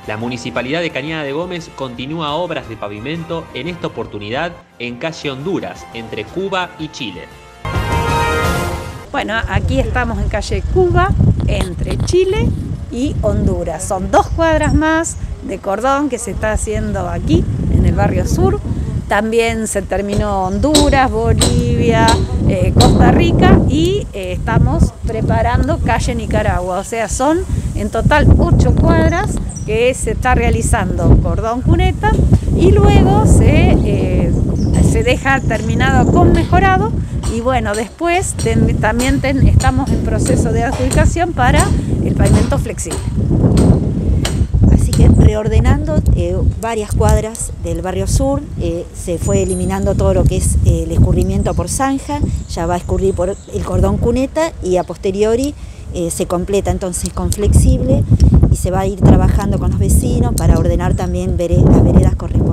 La Municipalidad de Cañada de Gómez continúa obras de pavimento, en esta oportunidad en calle Honduras, entre Cuba y Chile. Bueno, aquí estamos en calle Cuba, entre Chile y Honduras. Son 2 cuadras más de cordón que se está haciendo aquí, en el barrio sur. También se terminó Honduras, Bolivia, Costa Rica y estamos preparando calle Nicaragua. O sea, son en total 8 cuadras que se está realizando cordón cuneta y luego se deja terminado con mejorado. Y bueno, después también estamos en proceso de adjudicación para el pavimento flexible. Así que reordenando varias cuadras del barrio sur, se fue eliminando todo lo que es el escurrimiento por zanja, ya va a escurrir por el cordón cuneta y a posteriori se completa entonces con flexible y se va a ir trabajando con los vecinos para ordenar también las veredas correspondientes.